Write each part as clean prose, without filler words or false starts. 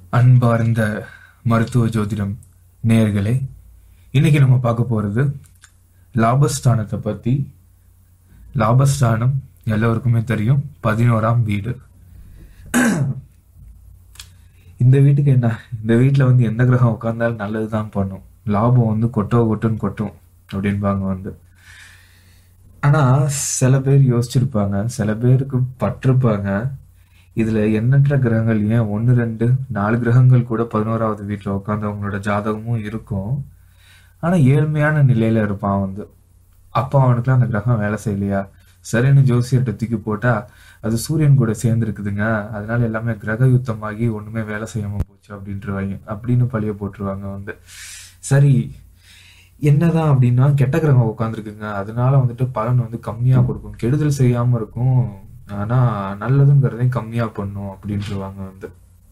அன்பார்ந்த மருத்துவ ஜோதிடம் நேயர்களே, இன்னைக்கு நம்ம பார்க்க போறது லாபஸ்தானத்தை பத்தி. லாபஸ்தானம் எல்லோருக்குமே தெரியும், 11ஆம் வீடு. இந்த வீட்டுக்கு என்ன, இந்த வீட்டுல எந்த கிரகம் உட்கார்ந்தாலும் நல்லதுதான் பண்ணும். லாபம் கொட்டுன்னு கொட்டும் அப்படின்பாங்க ஆனா சில பேர் யோசிச்சிருப்பாங்க, சில பேருக்கு பட்டிருப்பாங்க, இதுல எண்ணற்ற கிரகங்கள், ஏன் 1, 2, 4 கிரகங்கள் கூட 11ஆவது வீட்டுல உட்கார்ந்தவங்களோட ஜாதகமும் இருக்கும். ஆனா ஏழ்மையான நிலையில இருப்பான் அப்ப அவனுக்குலாம் அந்த கிரகம் வேலை செய்யலையா, சரின்னு ஜோசியர்கிட்ட தூக்கி போட்டா அது சூரியன் கூட சேர்ந்துருக்குதுங்க, அதனால எல்லாமே கிரக யுத்தமாகி ஒண்ணுமே வேலை செய்யாம போச்சு அப்படின்னு பழிய போட்டுருவாங்க சரி, என்னதான் அப்படின்னா கெட்ட கிரகம் உட்காந்துருக்குங்க, அதனால பலன் கம்மியா கொடுக்கும், கெடுதல் செய்யாம இருக்கும், ஆனா நல்லதுங்கிறதையும் கம்மியா பண்ணும் அப்படின்ட்டுருவாங்க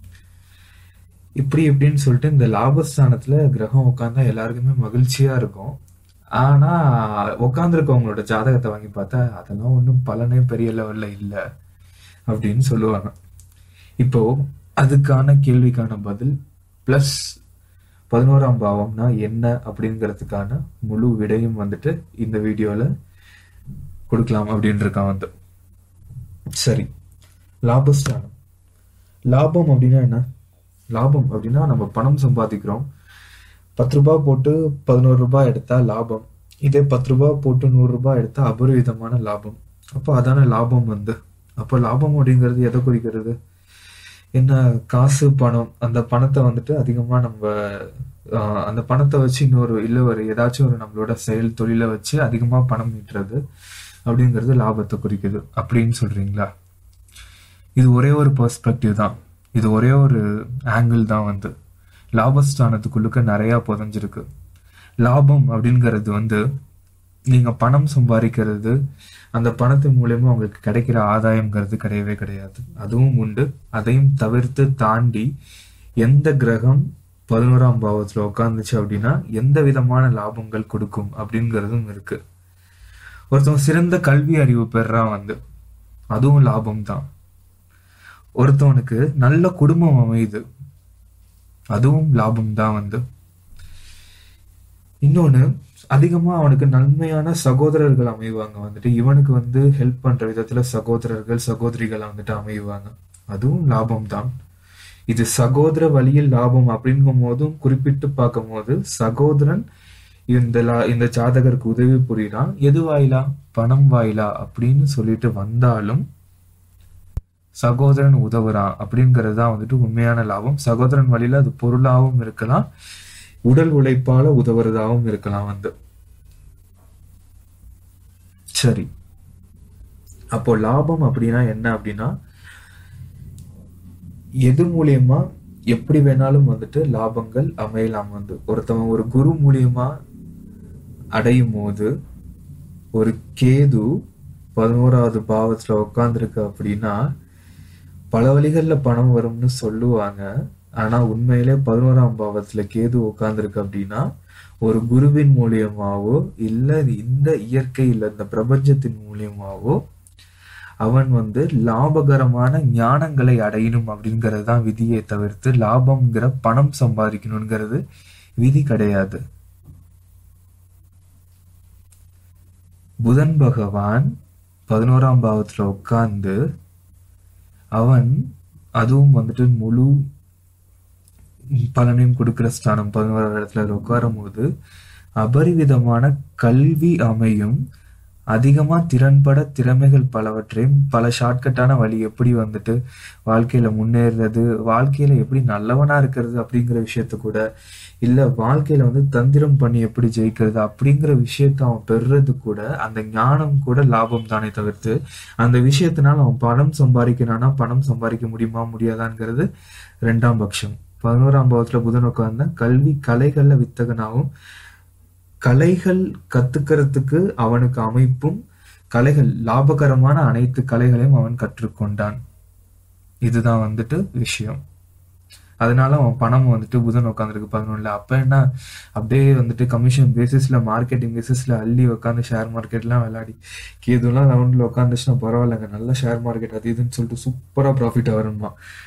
இப்படின்னு சொல்லிட்டு இந்த லாபஸ்தானத்துல கிரகம் உட்கார்ந்தா எல்லாருக்குமே மகிழ்ச்சியா இருக்கும். ஆனா உட்கார்ந்துருக்கவங்களோட ஜாதகத்தை வாங்கி பார்த்தா அதெல்லாம் ஒன்றும் பலனே பெரிய லெவல்ல இல்லை அப்படின்னு சொல்லுவாங்க. இப்போ அதுக்கான கேள்விக்கான பதில் பிளஸ் 11ஆம் பாவம்னா என்ன அப்படிங்கிறதுக்கான முழு விடையும் இந்த வீடியோல கொடுக்கலாம் அப்படின்னு இருக்கான் சரி, லாபஸ்தானம். லாபம் அப்படின்னா என்ன? லாபம் அப்படின்னா நம்ம பணம் சம்பாதிக்கிறோம். 10 ரூபாய் போட்டு 11 ரூபாய் எடுத்தா லாபம். இதே 10 ரூபாய் போட்டு 100 ரூபாய் எடுத்தா அபரிவிதமான லாபம். அப்போ அதான லாபம் அப்போ லாபம் அப்படிங்கிறது எதை குறிக்கிறது? என்ன, காசு, பணம். அந்த பணத்தை அதிகமா நம்ம அந்த பணத்தை வச்சு ஒரு ஏதாச்சும் ஒரு நம்மளோட செயல் தொழிலை வச்சு அதிகமா பணம் ஈட்டுறது அப்படிங்கிறது லாபத்தை குறிக்குது அப்படின்னு சொல்றீங்களா? இது ஒரே ஒரு பெர்ஸ்பெக்டிவ் தான், இது ஒரே ஒரு ஆங்கிள் தான் லாபஸ்தானத்துக்குள்ளுக்க நிறைய புதஞ்சிருக்கு. லாபம் அப்படிங்கிறது நீங்க பணம் சம்பாதிக்கிறது, அந்த பணத்தின் மூலியமா உங்களுக்கு கிடைக்கிற ஆதாயம்ங்கிறது கிடையவே கிடையாது. அதுவும் உண்டு. அதையும் தவிர்த்து தாண்டி எந்த கிரகம் 11ஆம் பாவத்துல உட்கார்ந்துச்சு அப்படின்னா எந்த விதமான லாபங்கள் கொடுக்கும் அப்படிங்கிறதும் இருக்கு. ஒருத்தவன் சிறந்த கல்வி அறிவு பெறான், அதுவும் லாபம் தான். ஒருத்தவனுக்கு நல்ல குடும்பம் அமையுது, அதுவும் லாபம் தான் இன்னொன்னு, அதிகமா அவனுக்கு நன்மையான சகோதரர்கள் அமைவாங்க, இவனுக்கு ஹெல்ப் பண்ற விதத்துல சகோதரர்கள் சகோதரிகள் அமைவாங்க, அதுவும் லாபம் தான். இது சகோதர வழியில் லாபம் அப்படிங்கும் போதும் குறிப்பிட்டு பார்க்கும் போது சகோதரன் இந்த ஜாதகருக்கு உதவி புரியுறான். எது வாயிலா? பணம் வாயிலா அப்படின்னு சொல்லிட்டு வந்தாலும் சகோதரன் உதவுறான் அப்படிங்கிறது தான் உண்மையான லாபம். சகோதரன் வழியில அது பொருளாவும் இருக்கலாம், உடல் உழைப்பால உதவுறதாவும் இருக்கலாம் சரி, அப்போ லாபம் அப்படின்னா என்ன அப்படின்னா, எது மூலியமா எப்படி வேணாலும் லாபங்கள் அமையலாம். ஒருத்தவன் ஒரு குரு மூலியமா அடையும் போது, ஒரு கேது 11ஆவது பாவத்துல உட்கார்ந்துருக்கு அப்படின்னா பல வழிகள்ல பணம் வரும்னு சொல்லுவாங்க. ஆனா உண்மையிலே 11ஆம் பாவத்துல கேது உட்கார்ந்துருக்கு அப்படின்னா ஒரு குருவின் மூலியமாவோ இல்ல இந்த இயற்கையில இந்த பிரபஞ்சத்தின் மூலியமாவோ அவன் லாபகரமான ஞானங்களை அடையணும் அப்படிங்கிறது தான் விதியை தவிர்த்து லாபம்ங்கிற பணம் சம்பாதிக்கணுங்கிறது விதி கிடையாது. புதன் பகவான் 11ஆம் பாவத்துல உட்கார்ந்து அவன் அதுவும் முழு பலனையும் கொடுக்கிற ஸ்தானம் 11ஆவது இடத்துல உட்காரும் போது அபரிவிதமான கல்வி அமையும். அதிகமா திறன்பட திறமைகள் பலவற்றையும் பல ஷார்ட்கட்டான வழி எப்படி வாழ்க்கையில முன்னேறது, வாழ்க்கையில எப்படி நல்லவனா இருக்கிறது அப்படிங்கிற விஷயத்த கூட, இல்ல வாழ்க்கையில தந்திரம் பண்ணி எப்படி ஜெயிக்கிறது அப்படிங்கிற விஷயத்த அவன் பெறுறது கூட, அந்த ஞானம் கூட லாபம் தானே தவிர்த்து அந்த விஷயத்தினால அவன் பணம் சம்பாதிக்கிறானா பணம் சம்பாதிக்க முடியுமா முடியாதாங்கிறது 2ஆம் பட்சம். 11ஆம் பாவத்துல புதன் உட்கார்ந்த கல்வி கலைகள்ல வித்தகனாகவும், கலைகள் கத்துக்கிறதுக்கு அவனுக்கு அமைப்பும், கலைகள் லாபகரமான அனைத்து கலைகளையும் அவன் கற்றுக்கொண்டான். இதுதான் விஷயம். அதனால அவன் பணம் புதன் உட்காந்துருக்கு 11ல. அப்ப என்ன, அப்படியே கமிஷன் பேசிஸ்ல மார்க்கெட்டிங் பேசிஸ்ல அள்ளி உட்காந்து ஷேர் மார்க்கெட்லாம் விளையாடி, கேதுலாம் 11ல உட்காந்துச்சுன்னா பரவாயில்லங்க, நல்ல ஷேர் மார்க்கெட் அது இதுன்னு சொல்லிட்டு சூப்பரா ப்ராஃபிட் வருமா.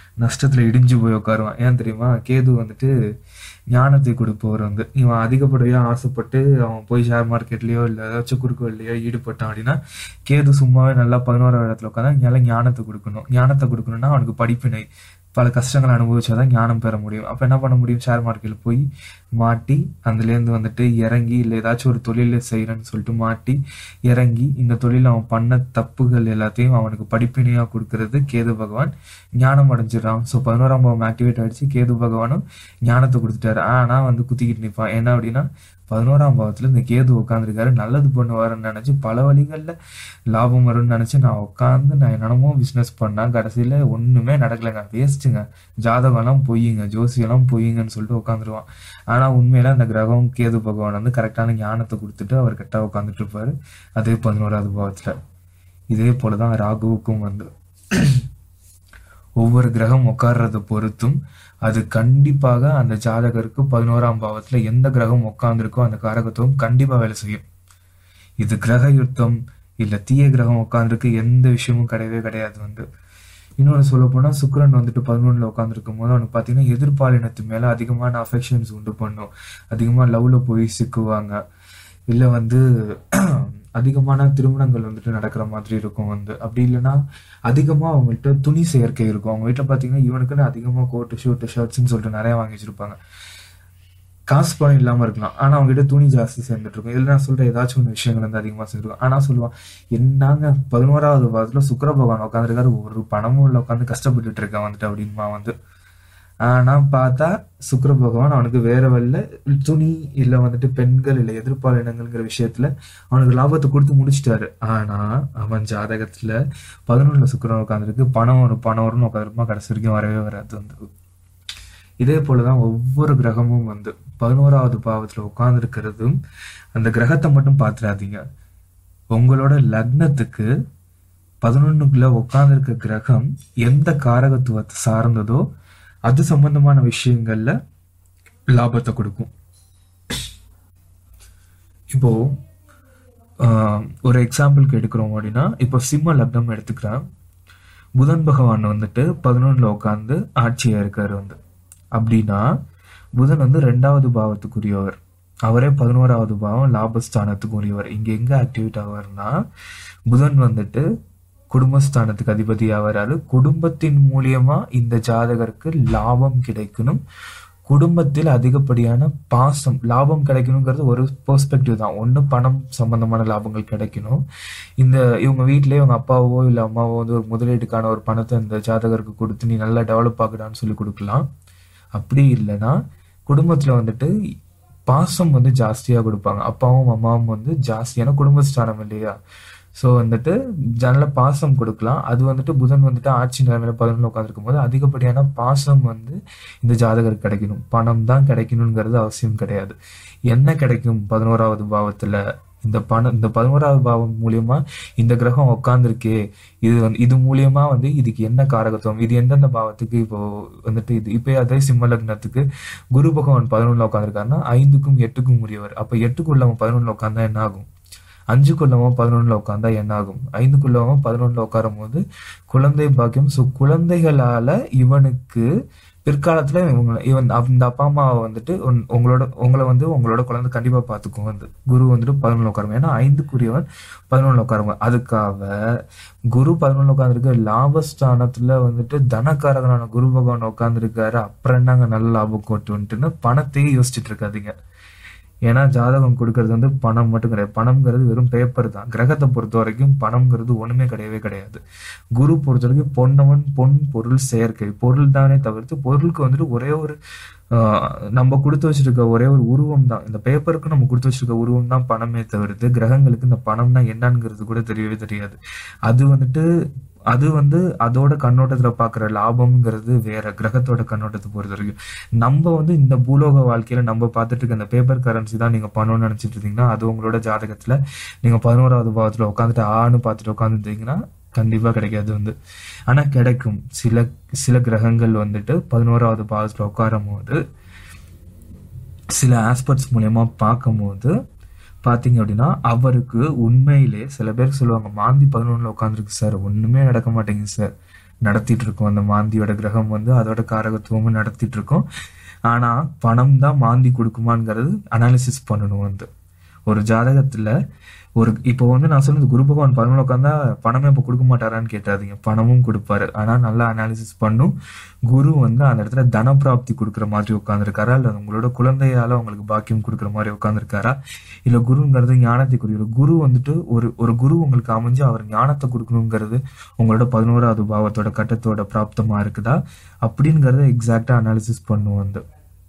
நஷ்டத்துல இடிஞ்சு போய் உட்காருவான். ஏன் தெரியுமா? கேது வந்துட்டு ஞானத்தை கொடுப்பவர். இவன் அதிகப்படியா ஆசைப்பட்டு அவன் போய் ஷேர் மார்க்கெட்லயோ இல்ல ஏதாச்சும் குறுக்கு வழியோ ஈடுபட்டான் அப்படின்னா, கேது சும்மாவே நல்லா 11ஆவது இடத்துல உட்காந்தா நல்லா ஞானத்தை கொடுக்கணும். ஞானத்தை கொடுக்கணும்னா அவனுக்கு படிப்பினை, பல கஷ்டங்களை அனுபவிச்சாதான் ஞானம் பெற முடியும். அப்ப என்ன பண்ண முடியும்? ஷேர் மார்க்கெட்ல போய் மாட்டி அதுலேருந்து வந்துட்டு இறங்கி, இல்லை ஏதாச்சும் ஒரு தொழில செய்யறேன்னு சொல்லிட்டு மாட்டி இறங்கி, இந்த தொழில அவன் பண்ண தப்புகள் எல்லாத்தையும் அவனுக்கு படிப்பினையா கொடுக்கறது கேது பகவான். ஞானம் அடைஞ்சிடறான். ஸோ 11ஆம் பாவம் ஆக்டிவேட் ஆயிடுச்சு. கேது பகவானும் ஞானத்தை கொடுத்துட்டாரு. ஆனா குத்திக்கிட்டு நிற்பான். என்ன அப்படின்னா, 11ஆம் பாவத்துல இந்த கேது உட்காந்துருக்காரு, நல்லது பண்ணுவாருன்னு நினைச்சு பல வழிகள்ல லாபம் வரும்னு நினைச்சு நான் என்னென்னமோ பிசினஸ் பண்ணேன். கடைசியில ஒண்ணுமே நடக்கலைங்க, வேஸ்ட்டுங்க, ஜாதகம்லாம் பொய்யுங்க, ஜோசியெல்லாம் பொய்யுங்கன்னு சொல்லிட்டு உட்காந்துருவான். ஆனா உண்மையில அந்த கிரகம் கேது பகவான் கரெக்டான ஞானத்தை கொடுத்துட்டு அவர் கரெக்டா உட்காந்துட்டு இருப்பாரு. அதே 11ஆவது பாவத்துல. இதே போலதான் ராகுவுக்கும் ஒவ்வொரு கிரகம் உட்கார்றதை பொறுத்தும் அது கண்டிப்பாக அந்த ஜாதகருக்கு 11ஆம் பாவத்துல எந்த கிரகம் உட்கார்ந்துருக்கோ அந்த காரகத்துவம் கண்டிப்பா வேலை செய்யும். இது கிரக யுத்தம் இல்ல தீய கிரகம் உட்கார்ந்துருக்கு எந்த விஷயமும் கிடையவே கிடையாது. இன்னொன்னு சொல்ல போனா, சுக்கிரன் 11ல உட்காந்துருக்கும் போது அவனுக்கு பாத்தீங்கன்னா எதிர்பாலினத்து மேல அதிகமான அஃபெக்ஷன்ஸ் உண்டு பண்ணும். அதிகமா லவ்ல போய் சிக்குவாங்க. இல்ல அதிகமான திருமணங்கள் நடக்கிற மாதிரி இருக்கும். அப்படி இல்லைன்னா அதிகமா அவங்கள்ட்ட துணி சேர்க்கை இருக்கும். அவங்க வீட்டுல பாத்தீங்கன்னா இவனுக்குன்னு அதிகமா கோட்டு ஷூட்டு ஷர்ட்ஸ்ன்னு சொல்லிட்டு நிறைய வாங்கி வச்சிருப்பாங்க. காசு பணம் இல்லாம இருக்கலாம், ஆனா அவங்க கிட்ட துணி ஜாஸ்தி சேர்ந்துட்டு இருக்கும். இதுல நான் சொல்ற ஏதாச்சும் ஒன்று விஷயங்கள் அதிகமா சேர்ந்துருக்கும். ஆனா சொல்லுவான், என்னங்க 11ஆவது பாவத்துல சுக்கிர பகவான் உட்காந்துருக்காரு, ஒரு பணமும் உள்ள உட்காந்து கஷ்டப்பட்டுட்டு இருக்கேன் அப்படின்மா. ஆனா பார்த்தா சுக்கிர பகவான் அவனுக்கு வேற வழில துணி இல்ல பெண்கள் இல்ல எதிர்பாலினங்கள்ங்கிற விஷயத்துல அவனுக்கு லாபத்தை கொடுத்து முடிச்சிட்டாரு. ஆனா அவன் ஜாதகத்துல 11ல சுக்கிரன் உட்காந்துருக்கு, பணம் வரும்னு உட்காந்துருப்பான், கடைசி வரைக்கும் வரவே வராது. இதே போலதான் ஒவ்வொரு கிரகமும் 11ஆவது பாவத்துல உட்கார்ந்துருக்கிறதும். அந்த கிரகத்தை மட்டும் பாத்துறாதீங்க, உங்களோட லக்னத்துக்கு 11க்குள்ள உட்கார்ந்துருக்க கிரகம் எந்த காரகத்துவத்தை சார்ந்ததோ அது சம்பந்தமான விஷயங்கள்ல லாபத்தை கொடுக்கும். இப்போ ஒரு எக்ஸாம்பிளுக்கு எடுக்கிறோம் அப்படின்னா, இப்போ சிம்ம லக்னம் எடுத்துக்கிறேன். புதன் பகவான் 11ல உட்கார்ந்து ஆட்சியா இருக்காரு. அப்படின்னா புதன் 2வது பாவத்துக்குரியவர், அவரே 11ஆவது பாவம் லாபஸ்தானத்துக்கு உரியவர். இங்க எங்க ஆக்டிவேட் ஆவார்னா, புதன் குடும்பஸ்தானத்துக்கு அதிபதியா வராரு. குடும்பத்தின் மூலியமா இந்த ஜாதகருக்கு லாபம் கிடைக்கணும், குடும்பத்தில் அதிகப்படியான பாசம் லாபம் கிடைக்கணுங்கிறது ஒரு பெர்ஸ்பெக்டிவ் தான். ஒண்ணு பணம் சம்பந்தமான லாபங்கள் கிடைக்கணும். இவங்க வீட்லயே இவங்க அப்பாவோ இல்ல அம்மாவோ ஒரு முதலீட்டுக்கான ஒரு பணத்தை இந்த ஜாதகருக்கு கொடுத்து நீ நல்லா டெவலப் ஆகுடான்னு சொல்லி கொடுக்கலாம். அப்படி இல்லைன்னா குடும்பத்துல பாசம் ஜாஸ்தியா கொடுப்பாங்க. அப்பாவும் அம்மாவும் ஜாஸ்தியான குடும்பஸ்தானம் இல்லையா? ஸோ நல்ல பாசம் கொடுக்கலாம். அது புதன் ஆட்சி நிலைமையில 11ல உட்காந்துருக்கும் போது அதிகப்படியான பாசம் இந்த ஜாதகருக்கு கிடைக்கணும். பணம் தான் கிடைக்கணுங்கிறது அவசியம் கிடையாது. என்ன கிடைக்கும் 11ஆவது பாவத்துல? இந்த 11ஆவது பாவம் மூலியமா இந்த கிரகம் உட்கார்ந்துருக்கே, இது மூலியமா இதுக்கு என்ன காரகத்துவம், இது எந்தெந்த பாவத்துக்கு இப்போ இது இப்போ அதே சிம்ம லக்னத்துக்கு குரு பகவான் 11ல உட்காந்துருக்காருன்னா 5க்கும் 8க்கும் உரியவர். அப்ப 8க்குள்ளவன் 11ல உட்கார்ந்தா என்ன ஆகும்? 5க்குள்ளவன் 11ல உட்கார்ந்தா என்ன ஆகும்? 5க்குள்ளவன் 11ல உட்காரும் போது குழந்தை பாக்கியம். ஸோ குழந்தைகளால இவனுக்கு பிற்காலத்துல இந்த அப்பா அம்மாவை உங்களை உங்களோட குழந்தை கண்டிப்பா பாத்துக்கும். குரு 11ல உட்காருங்க. ஏன்னா 5க்குரியவன் 11ல உட்காருங்க. அதுக்காக குரு 11ல உட்காந்துருக்கு. லாபஸ்தானத்துல தனக்காரகனான குரு பகவான் உட்காந்துருக்காரு. அப்புறம் என்னங்க நல்ல லாபம் கொட்டுன்ட்டுன்னு பணத்தையே யோசிச்சுட்டு இருக்காதீங்க. ஏன்னா ஜாதகம் கொடுக்கறது பணம் மட்டும் கிடையாது. பணம்ங்கிறது வெறும் பேப்பர் தான். கிரகத்தை பொறுத்த வரைக்கும் பணம்ங்கிறது ஒண்ணுமே கிடையவே கிடையாது. குரு பொறுத்த வரைக்கும் பொன் பொருள் செயற்கை பொருள் தானே தவிர்த்து, பொருளுக்கு ஒரே ஒரு நம்ம கொடுத்து வச்சிருக்க ஒரே ஒரு உருவம் தான். இந்த பேப்பருக்கு நம்ம கொடுத்து வச்சிருக்க உருவம் தான் பணமே தவிர்த்து, கிரகங்களுக்கு இந்த பணம்னா என்னங்கிறது கூட தெரியவே தெரியாது. அது அதோட கண்ணோட்டத்துல பாக்குற லாபம்ங்கிறது வேற. கிரகத்தோட கண்ணோட்டத்தை பொறுத்த வரைக்கும் நம்ம இந்த பூலோக வாழ்க்கையில நம்ம பார்த்துட்டு இருக்க இந்த பேப்பர் கரன்சி தான் நீங்க பணம்னு நினைச்சிட்டு இருந்தீங்கன்னா, அது உங்களோட ஜாதகத்துல நீங்க 11ஆவது பாவத்துல உட்காந்துட்டு பார்த்துட்டு உட்காந்துட்டீங்கன்னா கண்டிப்பா கிடைக்காது. ஆனா கிடைக்கும். சில கிரகங்கள் 11ஆவது பாவத்துல உட்காரும் போது சில ஆஸ்பெக்ட்ஸ் மூலியமா பார்க்கும் போது பாத்தீங்க அப்படின்னா அவருக்கு உண்மையிலே சில பேருக்கு சொல்லுவாங்க, மாந்தி 11ல உட்காந்துருக்கு சார், ஒண்ணுமே நடக்க மாட்டேங்குது சார், நடத்திட்டு இருக்கோம். அந்த மாந்தியோட கிரகம் வந்து அதோட காரகத்துவமும் நடத்திட்டு இருக்கோம். ஆனா பணம் தான் மாந்தி கொடுக்குமாங்கிறது அனாலிசிஸ் பண்ணணும். வந்து ஒரு ஜாதகத்துல இப்போ வந்து நான் சொன்னது குரு பகவான் 11 உட்காந்தா பணமே இப்போ கொடுக்க மாட்டாரான்னு கேட்டாதீங்க, பணமும் கொடுப்பாரு. ஆனா நல்லா அனாலிசிஸ் பண்ணும். குரு வந்து அந்த இடத்துல தன பிராப்தி கொடுக்குற மாதிரி உட்காந்துருக்காரா, இல்ல உங்களோட குழந்தையால உங்களுக்கு பாக்கியம் கொடுக்குற மாதிரி உட்காந்துருக்காரா, இல்ல குருங்கிறது ஞானத்தை குறிக்கிறது. குரு வந்துட்டு ஒரு குரு உங்களுக்கு அமைஞ்சு அவர் ஞானத்தை கொடுக்கணுங்கிறது உங்களோட 11வது பாவத்தோட கட்டத்தோட பிராப்தமா இருக்குதா அப்படிங்கிறத எக்ஸாக்டா அனாலிசிஸ் பண்ணும். வந்து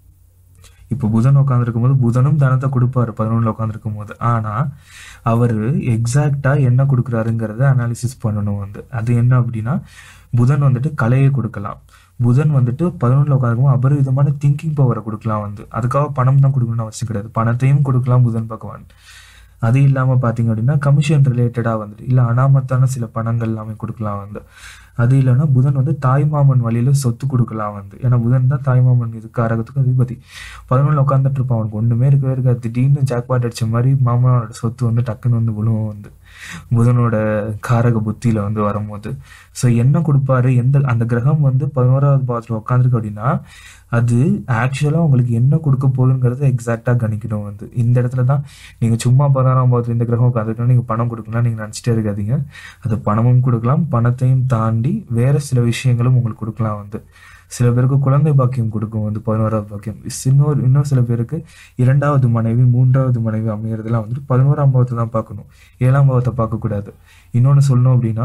இப்போ புதன் உட்காந்துருக்கும் போது புதனும் தனத்தை கொடுப்பாரு 11ல உட்காந்துருக்கும் போது. ஆனா அவரு எக்ஸாக்டா என்ன கொடுக்குறாருங்கிறத அனாலிசிஸ் பண்ணணும். வந்து அது என்ன அப்படின்னா, புதன் வந்துட்டு கலையை கொடுக்கலாம். புதன் வந்துட்டு 11ல உட்காந்துருக்கும் அபரிவிதமான திங்கிங் பவரை கொடுக்கலாம். வந்து அதுக்காக பணம் தான் கொடுக்கணும்னு அவசியம் கிடையாது, பணத்தையும் கொடுக்கலாம் புதன் பகவான். அது இல்லாம பாத்தீங்க அப்படின்னா கமிஷன் ரிலேட்டடா வந்துட்டு இல்ல அனாமத்தான சில பணங்கள் எல்லாமே கொடுக்கலாம். வந்து அது இல்லைன்னா புதன் வந்து தாய்மாமன் வழியில சொத்து கொடுக்கலாம். வந்து ஏன்னா புதன் தான் தாய்மாமன் இது காரகத்துக்கு அதிபதி. 11ல உட்காந்துட்டு இருப்பான், அவனுக்கு ஒண்ணுமே இருக்கவே இருக்காது. திடீர்னு ஜாக்பாட் அடிச்ச மாதிரி மாமனோட சொத்து வந்து டக்குன்னு வந்து விழுவும். வந்து புதனோட காரக புத்தியில வந்து வரும்போது ஸோ என்ன கொடுப்பாரு, அந்த கிரகம் வந்து 11வது பாவத்துல உட்காந்துருக்கு அப்படின்னா அது ஆக்சுவலா உங்களுக்கு என்ன கொடுக்க போகுதுங்கிறத எக்ஸாக்டா கணிக்கணும். வந்து இந்த இடத்துல தான் நீங்க சும்மா 16ஆம் பாவத்துல இந்த கிரகம் உட்காந்துருக்கணும் நீங்க பணம் கொடுக்கலாம் நீங்க நினைச்சிட்டே இருக்காதீங்க. அது பணமும் கொடுக்கலாம், பணத்தையும் தாண்டி வேற சில விஷயங்களும் உங்களுக்கு கொடுக்கலாம். வந்து சில பேருக்கு குழந்தை பாக்கியம் கொடுக்கும். வந்து 11வது பாக்கியம். இன்னும் சில பேருக்கு 2வது மனைவி 3வது மனைவி அமைகிறதுலாம் வந்துட்டு 11ஆம் பாவத்தை தான் பார்க்கணும், 7ஆம் பாவத்தை பார்க்க கூடாது. இன்னொன்னு சொல்லணும் அப்படின்னா,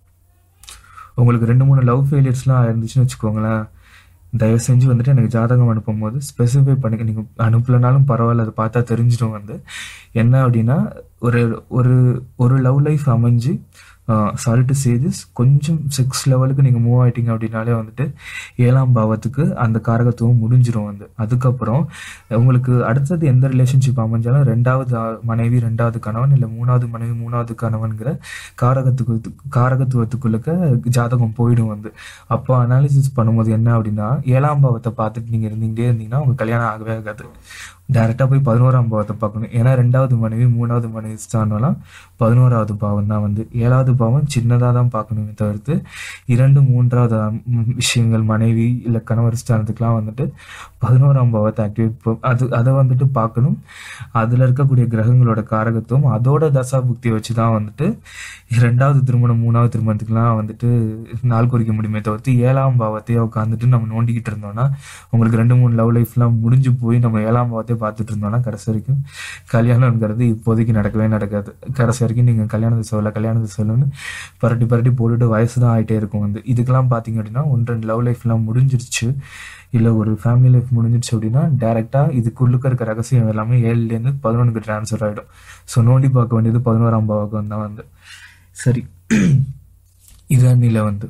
உங்களுக்கு 2-3 லவ் ஃபெயிலியர்ஸ்லாம் இருந்துச்சுன்னு வச்சுக்கோங்களேன், தயவு செஞ்சு வந்துட்டு எனக்கு ஜாதகம் அனுப்பும் போது ஸ்பெசிஃபை பண்ணி, நீங்க அனுப்பலனாலும் பரவாயில்ல, அதை பார்த்தா தெரிஞ்சிடும். வந்து என்ன அப்படின்னா, ஒரு ஒரு ஒரு லவ் லைஃப் அமைஞ்சு சாரி டு சே திஸ், கொஞ்சம் 6 லெவலுக்கு நீங்க மூவ் ஆயிட்டீங்க அப்படின்னாலே வந்துட்டு 7ஆம் பாவத்துக்கு அந்த காரகத்துவம் முடிஞ்சிடும். வந்து அதுக்கப்புறம் உங்களுக்கு அடுத்தது எந்த ரிலேஷன்ஷிப் அமைஞ்சாலும் 2வது மனைவி 2வது கணவன் இல்ல 3வது மனைவி 3வது கணவன்கிற காரகத்துவத்துக்குள்ள ஜாதகம் போயிடும். வந்து அப்போ அனாலிசிஸ் பண்ணும்போது என்ன அப்படின்னா, 7ஆம் பாவத்தை பார்த்துட்டு நீங்க இருந்தீங்கன்னா உங்க கல்யாணம் ஆகவே ஆகாது. டைரக்டா போய் 11ஆம் பாவத்தை பார்க்கணும். ஏன்னா 2வது மனைவி 3வது மனைவி ஸ்தானம்லாம் 11வது பாவம் தான். வந்து 7வது பாவம் சின்னதா தான் பார்க்கணுமே தவிர்த்து 2, 3வது விஷயங்கள் மனைவி இல்ல கணவர் ஸ்தானத்துக்குலாம் வந்துட்டு 11ஆம் பாவத்தை ஆக்டிவேட் அதை வந்துட்டு பார்க்கணும். அதுல இருக்கக்கூடிய கிரகங்களோட காரகத்துவம் அதோட தசா புக்தியை வச்சுதான் வந்துட்டு 2வது திருமணம் 3வது திருமணத்துக்குலாம் வந்துட்டு நாள் குறிக்க முடியுமே தவிர்த்து 7ஆம் பாவத்தையே உட்காந்துட்டு நம்ம நோண்டிக்கிட்டு இருந்தோம்னா உங்களுக்கு 2-3 லவ் லைஃப்லாம் முடிஞ்சு போய் நம்ம 7ஆம் பாவத்தை பார்த்துட்டு இருந்தோம்னா கடைசி வரைக்கும் கல்யாணம்ங்கிறது இப்போதைக்கு நடக்கவே நடக்காது. கடைசி வரைக்கும் நீங்க கல்யாணத்தை சொல்லணும்னு பரட்டி போட்டுட்டு வயசுதான் ஆகிட்டே இருக்கும். வந்து இதுக்கெல்லாம் பாத்தீங்க அப்படின்னா 1-2 லவ் லைஃப் எல்லாம் முடிஞ்சிருச்சு இல்ல ஒரு ஃபேமிலி லைஃப் முடிஞ்சிருச்சு அப்படின்னா டைரக்டா இதுக்குள்ளுக்க இருக்க ரகசியம் எல்லாமே 7லேருந்து 11க்கு டிரான்ஸ்ஃபர் ஆயிடும். ஸோ நோண்டி பார்க்க வேண்டியது 11ஆம் பாவகம் தான். வந்து சரி, இதான் நிலை. வந்து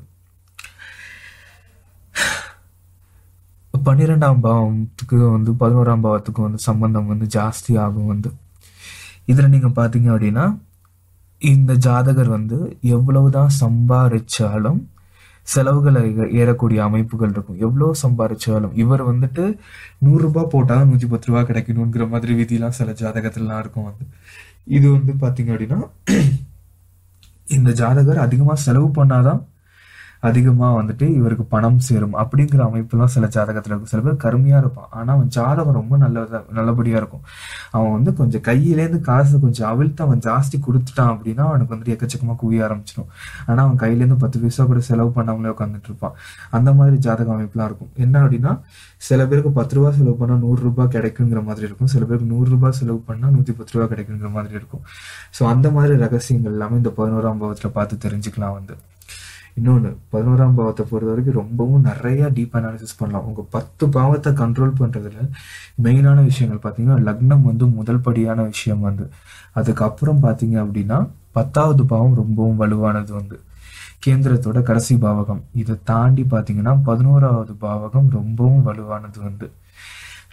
12ஆம் பாவத்துக்கு வந்து 11ஆம் பாவத்துக்கு வந்து சம்பந்தம் வந்து ஜாஸ்தி ஆகும். வந்து இதுல நீங்க பாத்தீங்க அப்படின்னா, இந்த ஜாதகர் வந்து எவ்வளவுதான் சம்பாதிச்சாலும் செலவுகளை ஏறக்கூடிய அமைப்புகள் இருக்கும். எவ்வளவு சம்பாதிச்சாலும் இவர் வந்துட்டு 100 ரூபாய் போட்டாலும் 110 ரூபாய் கிடைக்கணுங்கிற மாதிரி விதியெல்லாம் சில ஜாதகத்திலாம் இருக்கும். வந்து இது வந்து பாத்தீங்க அப்படின்னா, இந்த ஜாதகர் அதிகமா செலவு பண்ணாதான் அதிகமா வந்துட்டு இவருக்கு பணம் சேரும் அப்படிங்கிற அமைப்புலாம் சில ஜாதகத்துல இருக்கும். சில பேர் கருமையா இருப்பான், ஆனா அவன் ஜாதகம் ரொம்ப நல்லபடியா இருக்கும். அவன் வந்து கொஞ்சம் கையிலேருந்து காசு கொஞ்சம் அவிழ்த்து அவன் ஜாஸ்தி கொடுத்துட்டான் அப்படின்னா அவனுக்கு வந்துட்டு எக்கச்சக்கமா குவிய ஆரம்பிச்சிடும். ஆனா அவன் கையிலேருந்து 10 பைசா கூட செலவு பண்ணாமலே உட்காந்துட்டு இருப்பான். அந்த மாதிரி ஜாதக அமைப்புலாம் இருக்கும். என்ன அப்படின்னா, சில பேருக்கு 10 ரூபாய் செலவு பண்ணா 100 ரூபாய் கிடைக்குங்கிற மாதிரி இருக்கும். சில பேருக்கு 100 ரூபாய் செலவு பண்ணா 110 ரூபாய் கிடைக்குங்கிற மாதிரி இருக்கும். ஸோ அந்த மாதிரி ரகசியங்கள் எல்லாமே இந்த 11ஆம் பாவத்துல பார்த்து தெரிஞ்சுக்கலாம். வந்து இன்னொன்று, 11ஆம் பாவத்தை பொறுத்த வரைக்கும் ரொம்பவும் நிறைய டீப் அனாலிசிஸ் பண்ணலாம். உங்க 10 பாவத்தை கண்ட்ரோல் பண்றதுல மெயினான விஷயங்கள் பார்த்தீங்கன்னா, லக்னம் வந்து முதல் படியான விஷயம். வந்து அதுக்கப்புறம் பார்த்தீங்க அப்படின்னா 10வது பாவம் ரொம்பவும் வலுவானது. வந்து கேந்திரத்தோட கடைசி பாவகம். இதை தாண்டி பார்த்தீங்கன்னா 11வது பாவகம் ரொம்பவும் வலுவானது. வந்து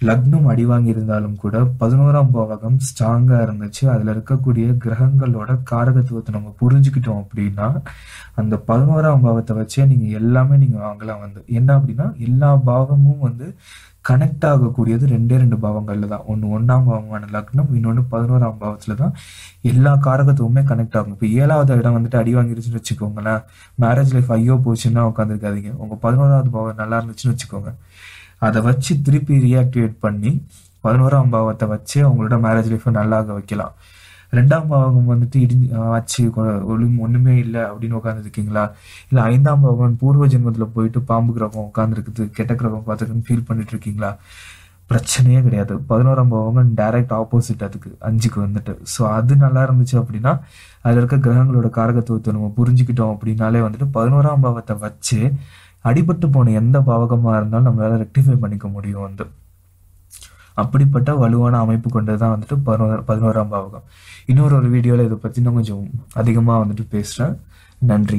லக்னம் அடி வாங்கி இருந்தாலும் கூட 11ஆம் பாவகம் ஸ்ட்ராங்கா இருந்துச்சு. அதுல இருக்கக்கூடிய கிரகங்களோட காரகத்துவத்தை நம்ம புரிஞ்சுக்கிட்டோம் அப்படின்னா அந்த 11ஆம் பாவத்தை வச்சே நீங்க எல்லாமே நீங்க வாங்கலாம். என்ன அப்படின்னா எல்லா பாவமும் கனெக்ட் ஆகக்கூடியது 2 பாவங்கள்ல தான். ஒன்னு 1ஆம் பாவமான லக்னம், இன்னொன்னு 11ஆம் பாவத்துல தான் எல்லா காரகத்துவமே கனெக்ட் ஆகும். இப்ப 7வது இடம் அடி வாங்கிருச்சுன்னு வச்சுக்கோங்களேன், மேரேஜ் லைஃப் ஐயோ போச்சுன்னா உட்காந்துருக்காதீங்க. உங்க 11வது பாவம் நல்லா இருந்துச்சுன்னு வச்சுக்கோங்க, அதை வச்சு திருப்பி ரீஆக்டிவேட் பண்ணி 11ஆம் பாவத்தை வச்சு அவங்களோட மேரேஜ் லைஃப்பை நல்லாக வைக்கலாம். 2ஆம் பாவகம் ஆச்சு ஒண்ணுமே இல்லை அப்படின்னு உட்காந்துருக்கீங்களா, இல்ல 5ஆம் பாவகம் பூர்வ ஜென்மத்துல போயிட்டு பாம்பு கிரகம் உட்காந்துருக்குது, கெட்ட கிரகம் பார்த்துருக்குன்னு ஃபீல் பண்ணிட்டு இருக்கீங்களா, பிரச்சனையே கிடையாது. 11ஆம் பாவகம் டைரக்ட் ஆப்போசிட் அதுக்கு 5க்கு ஸோ அது நல்லா இருந்துச்சு அப்படின்னா அதுல இருக்க கிரகங்களோட காரகத்துவத்தை நம்ம புரிஞ்சுக்கிட்டோம் அப்படின்னாலே 11ஆம் பாவத்தை வச்சு அடிபட்டு போன எந்த பாவகமா இருந்தாலும் நம்மளால ரெக்டிஃபை பண்ணிக்க முடியும். அப்படிப்பட்ட வலுவான அமைப்பு கொண்டதுதான் 11ஆம் பாவகம். இன்னொரு வீடியோல இதை பத்தி நான் கொஞ்சம் அதிகமா பேசுறேன். நன்றி.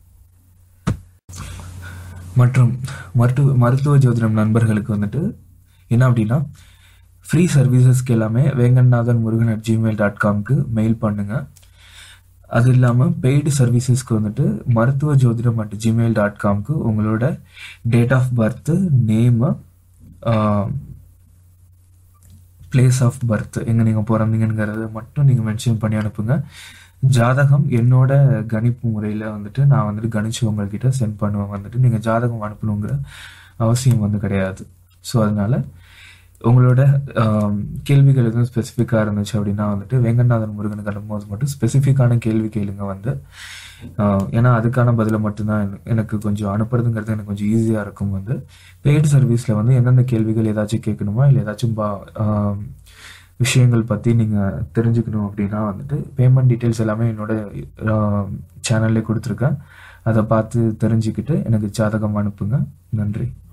மற்றும் மருத்துவ ஜோதிடம் நண்பர்களுக்கு என்ன அப்படின்னா, ஃப்ரீ சர்வீசஸ்க்கு எல்லாமே venganathan.murugan@gmail.com மெயில் பண்ணுங்க. அது இல்லாமல் பெய்டு சர்வீசஸ்க்கு மருத்துவ ஜோதிடம் @gmail.com உங்களோட date of birth, name, place of birth, எங்கே நீங்கள் பிறந்தீங்கிறத மட்டும் நீங்கள் மென்ஷன் பண்ணி அனுப்புங்க. ஜாதகம் என்னோட கணிப்பு முறையில் நான் கணிச்சு உங்கள்கிட்ட சென்ட் பண்ணுவேன். நீங்கள் ஜாதகம் அனுப்பணுங்கிற அவசியம் கிடையாது. ஸோ அதனால உங்களோட கேள்விகள் எதுவும் ஸ்பெசிஃபிக்காக இருந்துச்சு அப்படின்னா வேங்கநாதன் முருகனுக்கு அனுப்பும்போது மட்டும் ஸ்பெசிஃபிக்கான கேள்வி கேளுங்க. ஏன்னா அதுக்கான பதிலை மட்டும்தான் எனக்கு கொஞ்சம் அனுப்புறதுங்கிறது எனக்கு கொஞ்சம் ஈஸியாக இருக்கும். பெய்டு சர்வீஸில் எந்தெந்த கேள்விகள் ஏதாச்சும் கேட்கணுமா, இல்லை ஏதாச்சும் விஷயங்கள் பற்றி நீங்கள் தெரிஞ்சுக்கணும் அப்படின்னா பேமெண்ட் டீட்டெயில்ஸ் எல்லாமே என்னோட சேனல்லே கொடுத்துருக்கேன். அதை பார்த்து தெரிஞ்சுக்கிட்டு எனக்கு ஜாதகம் அனுப்புங்க. நன்றி.